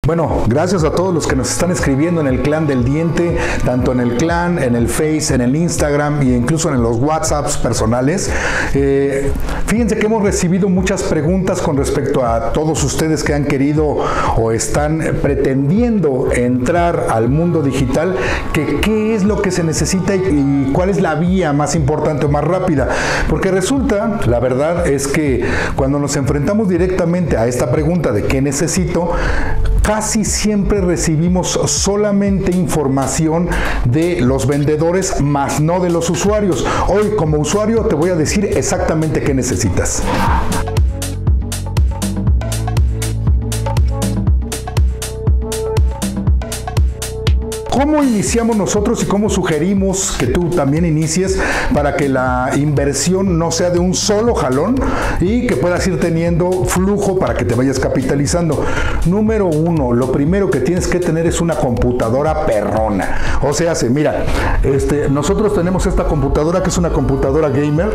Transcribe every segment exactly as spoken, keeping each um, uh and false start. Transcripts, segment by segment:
Bueno, gracias a todos los que nos están escribiendo en el Clan del Diente, tanto en el Clan, en el Face, en el Instagram e incluso en los WhatsApps personales. Eh, fíjense que hemos recibido muchas preguntas con respecto a todos ustedes que han querido o están pretendiendo entrar al mundo digital, que qué es lo que se necesita y, y cuál es la vía más importante o más rápida. Porque resulta, la verdad es que cuando nos enfrentamos directamente a esta pregunta de qué necesito, casi siempre recibimos solamente información de los vendedores, más no de los usuarios. Hoy, como usuario, te voy a decir exactamente qué necesitas. ¿Cómo iniciamos nosotros y cómo sugerimos que tú también inicies para que la inversión no sea de un solo jalón y que puedas ir teniendo flujo para que te vayas capitalizando? Número uno, lo primero que tienes que tener es una computadora perrona. O sea, se, mira, este, nosotros tenemos esta computadora que es una computadora gamer,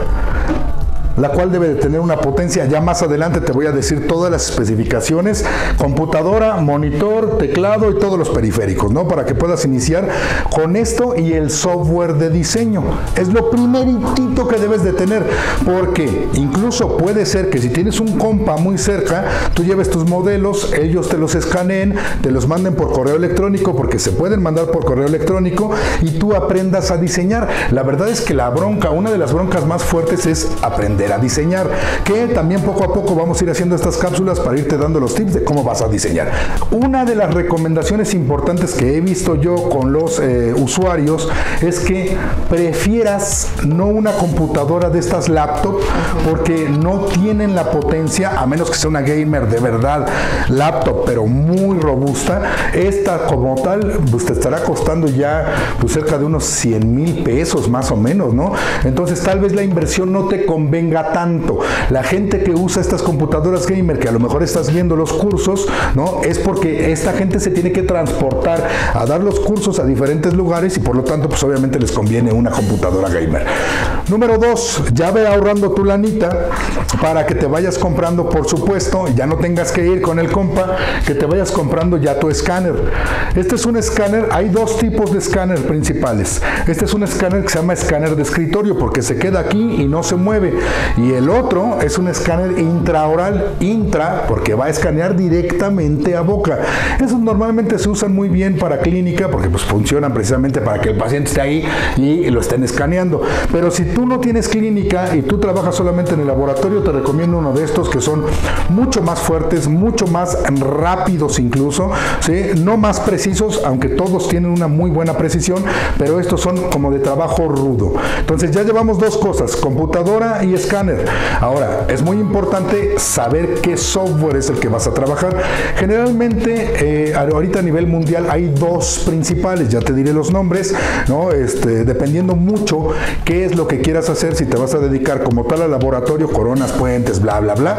la cual debe de tener una potencia, ya más adelante te voy a decir todas las especificaciones, computadora, monitor, teclado y todos los periféricos, ¿no? Para que puedas iniciar con esto y el software de diseño. Es lo primeritito que debes de tener, porque incluso puede ser que si tienes un compa muy cerca, tú lleves tus modelos, ellos te los escaneen, te los manden por correo electrónico, porque se pueden mandar por correo electrónico, y tú aprendas a diseñar. La verdad es que la bronca, una de las broncas más fuertes es aprender a diseñar, que también poco a poco vamos a ir haciendo estas cápsulas para irte dando los tips de cómo vas a diseñar. Una de las recomendaciones importantes que he visto yo con los eh, usuarios es que prefieras no una computadora de estas laptop, porque no tienen la potencia, a menos que sea una gamer de verdad laptop pero muy robusta. Esta como tal pues te estará costando ya pues cerca de unos cien mil pesos más o menos, ¿no? Entonces tal vez la inversión no te convenga tanto. La gente que usa estas computadoras gamer, que a lo mejor estás viendo los cursos, ¿no? Es porque esta gente se tiene que transportar a dar los cursos a diferentes lugares y por lo tanto pues obviamente les conviene una computadora gamer. Número dos, ya ve ahorrando tu lanita para que te vayas comprando, por supuesto, ya no tengas que ir con el compa, que te vayas comprando ya tu escáner. Este es un escáner, hay dos tipos de escáner principales. Este es un escáner que se llama escáner de escritorio porque se queda aquí y no se mueve. Y el otro es un escáner intraoral, intra, porque va a escanear directamente a boca. Esos normalmente se usan muy bien para clínica, porque pues funcionan precisamente para que el paciente esté ahí y lo estén escaneando. Pero si tú no tienes clínica y tú trabajas solamente en el laboratorio, te recomiendo uno de estos que son mucho más fuertes, mucho más rápidos incluso, ¿sí? No más precisos, aunque todos tienen una muy buena precisión, pero estos son como de trabajo rudo. Entonces ya llevamos dos cosas, computadora y escáner. Ahora, es muy importante saber qué software es el que vas a trabajar. Generalmente, eh, ahorita a nivel mundial hay dos principales, ya te diré los nombres, ¿no? Este, dependiendo mucho qué es lo que quieras hacer, si te vas a dedicar como tal al laboratorio, coronas, puentes, bla, bla, bla,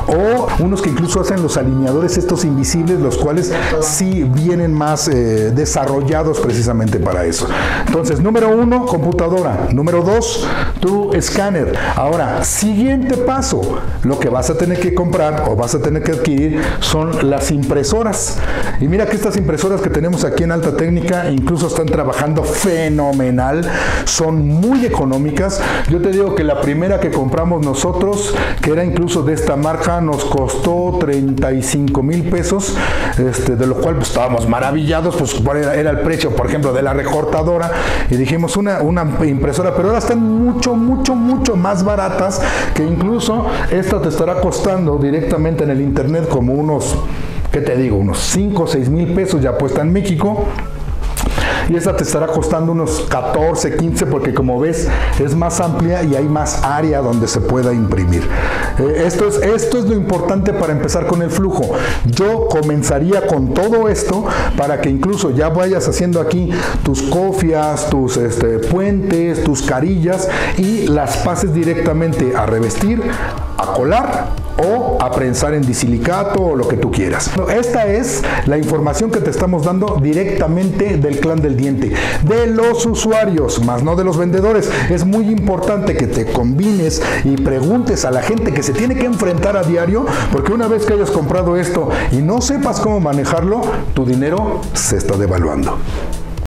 o unos que incluso hacen los alineadores estos invisibles, los cuales sí vienen más eh, desarrollados precisamente para eso. Entonces, número uno, computadora. Número dos, tu escáner. Ahora, siguiente paso, lo que vas a tener que comprar o vas a tener que adquirir son las impresoras. Y mira que estas impresoras que tenemos aquí en Alta Técnica incluso están trabajando fenomenal, son muy económicas. Yo te digo que la primera que compramos nosotros, que era incluso de esta marca, nos costó treinta y cinco mil pesos, este, de lo cual pues, estábamos maravillados, pues era, era el precio, por ejemplo, de la recortadora, y dijimos una, una impresora, pero ahora están mucho, mucho, mucho más baratas, que incluso esta te estará costando directamente en el internet como unos, ¿qué te digo? Unos cinco o seis mil pesos ya puesta en México. Y esta te estará costando unos catorce, quince, porque como ves es más amplia y hay más área donde se pueda imprimir. Eh, esto, es, esto es lo importante para empezar con el flujo. Yo comenzaría con todo esto para que incluso ya vayas haciendo aquí tus cofias, tus este, puentes, tus carillas y las pases directamente a revestir, a colar o a prensar en disilicato o lo que tú quieras. Esta es la información que te estamos dando directamente del Clan del Diente, de los usuarios, más no de los vendedores. Es muy importante que te combines y preguntes a la gente que se tiene que enfrentar a diario, porque una vez que hayas comprado esto y no sepas cómo manejarlo, tu dinero se está devaluando.